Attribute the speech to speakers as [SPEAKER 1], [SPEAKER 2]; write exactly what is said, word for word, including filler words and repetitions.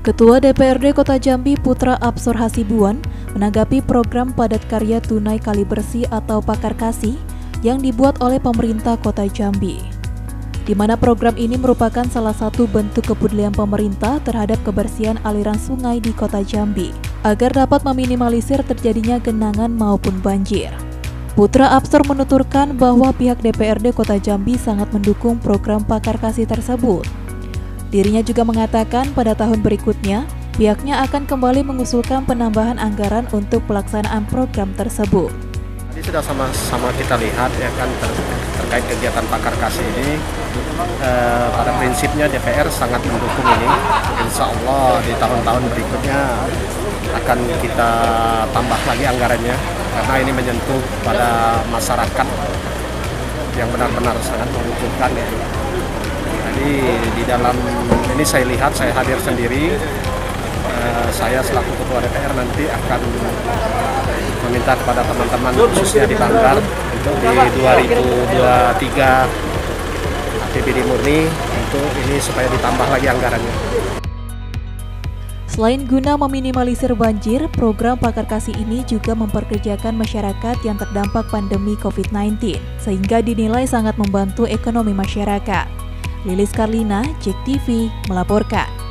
[SPEAKER 1] Ketua D P R D Kota Jambi Putra Absor Hasibuan menanggapi program padat karya tunai kali bersih atau Pakar Kasih yang dibuat oleh pemerintah Kota Jambi, di mana program ini merupakan salah satu bentuk kepedulian pemerintah terhadap kebersihan aliran sungai di Kota Jambi, agar dapat meminimalisir terjadinya genangan maupun banjir. Putra Absor menuturkan bahwa pihak D P R D Kota Jambi sangat mendukung program Pakar Kasih tersebut. Dirinya juga mengatakan pada tahun berikutnya, pihaknya akan kembali mengusulkan penambahan anggaran untuk pelaksanaan program tersebut.
[SPEAKER 2] Tadi sudah sama-sama kita lihat ya kan ter terkait kegiatan Pakar Kasih ini, eh, pada prinsipnya D P R sangat mendukung ini. Insya Allah di tahun-tahun berikutnya akan kita tambah lagi anggarannya, karena ini menyentuh pada masyarakat yang benar-benar sangat membutuhkan ya. Jadi di dalam ini saya lihat, saya hadir sendiri, eh, saya selaku Ketua D P R nanti akan meminta kepada teman-teman khususnya di Banggar untuk di dua ribu dua puluh tiga A P B D murni untuk ini supaya ditambah lagi anggarannya.
[SPEAKER 1] Selain guna meminimalisir banjir, program Pakar Kasih ini juga memperkerjakan masyarakat yang terdampak pandemi COVID sembilan belas, sehingga dinilai sangat membantu ekonomi masyarakat. Lilis Karlina, J E K T V, melaporkan.